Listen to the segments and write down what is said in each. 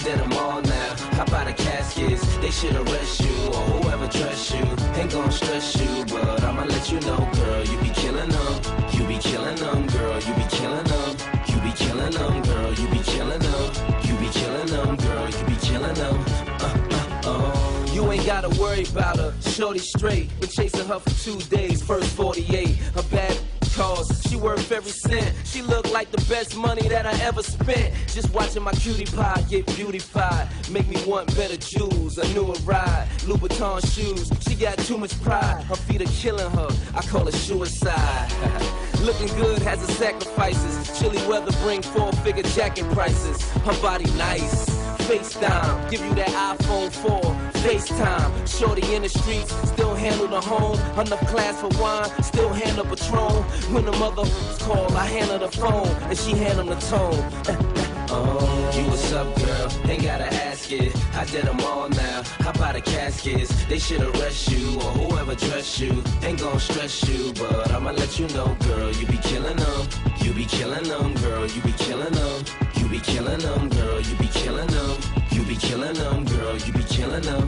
did them all now. How about the caskets? They should arrest you, or whoever trusts you. Ain't gon' stress you, but I'ma let you know, girl, you be killing them. You be killing them, girl, you be killing them. You be killing them, girl, you be killing them. You be killing them, girl, you be killing them. You ain't gotta worry about her, shorty straight. Been chasing her for 2 days, first 48. Her bad cause, she worth every cent. She look like the best money that I ever spent. Just watching my cutie pie get beautified. Make me want better jewels, a newer ride. Louboutin shoes, she got too much pride. Her feet are killing her, I call it suicide. Looking good has its sacrifices. Chilly weather bring 4-figure jacket prices. Her body nice, FaceTime, give you that iPhone 4, FaceTime. Shorty in the streets, still handle the home. Enough class for wine, still handle Patron. When the mother call, I handle the phone, and she handle the tone. You what's up, girl? Ain't gotta ask it. I did them all now. How about the caskets? They should arrest you, or whoever dressed you. Ain't gon' stress you, but I'ma let you know, girl, you be killing them. You be killing them, girl, you be killing them. You be killing them, girl, you be killing them. You be killing them, girl, you be killing them.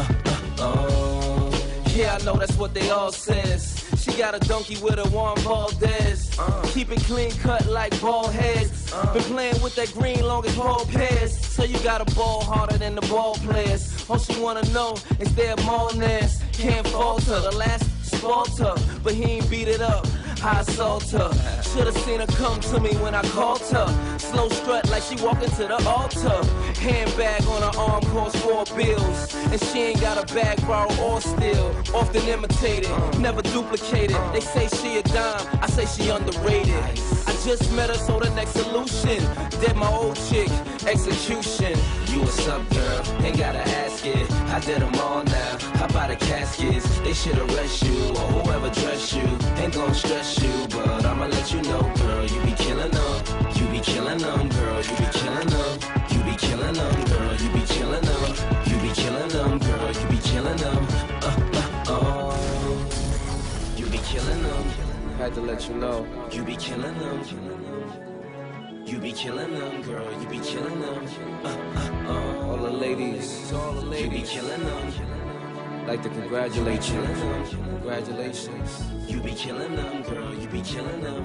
Yeah, I know that's what they all says. She got a donkey with a Juan Valdez. Keep it clean cut like bald heads. Been playing with that green long as ball pairs. So you got a ball harder than the ball players. All she wanna know is their mallness. Can't falter, the last spalter, but he ain't beat it up. I assault her. Should've seen her come to me when I called her. Slow strut like she walking to the altar. Handbag on her arm costs 4 bills. And she ain't got a bag borrowed or steal. Often imitated, never duplicated. They say she a dime, I say she underrated. I just met her, so the next solution. Dead my old chick, execution. You what's up, girl? Ain't gotta ask it. I did them all now. How about the caskets? They should arrest you, or whoever dressed you. Ain't gon' stress you, but I'ma let you know, girl, you be killing them. You be killing them, girl, you be killing them. You be killing them, girl, you be killing them. You be killing them, girl, you be killing them. You be killing them. Had to let you know, you be killing them. You be killing them, girl, you be killing them. All the ladies, you be killing them. Like to congratulate you. Congratulations. You be killing them, girl, you be killing them.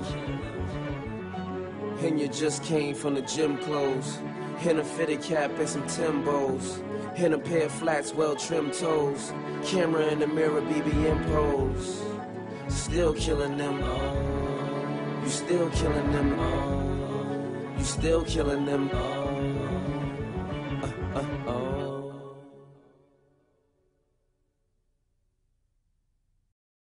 And you just came from the gym clothes. In a fitted cap and some Timbos. In a pair of flats, well-trimmed toes. Camera in the mirror, BBM pose. Still killing them. You still killing them. You still killing them.